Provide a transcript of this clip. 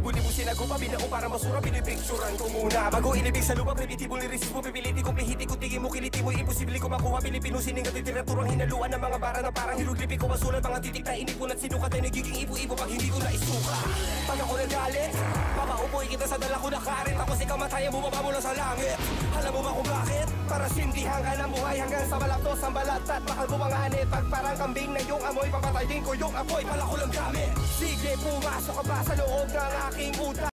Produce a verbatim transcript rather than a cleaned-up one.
libo-libo sinago pa binao para masura, pinipicturan ko muna bago ilibig sa lupa, primitibo ni resist mo, pipiliti kong pihiti ko, tingin mo, kiliti mo, imposible ko makuha, Pilipino sining at literaturang hinaluan ng mga bara na parang hieroglipi ko masulat, mga titik na inipon at sinukat ay nagiging ibo-ibo pag hindi ko naisuka. Pag ako nagalit, papaupuin kita sa dala ko na karet, tapos ikaw mataya bumaba mula sa langit. Alam mo ba kung bakit? Para sindihan ka ng buhay hanggang sa balaktos ang balat at mahal mo mga anit. Pag parang kambing na yung amoy, papatayin ko yung apoy, pala ko lang gamit. Sige, pumasok ka ba sa loob ng aking utak?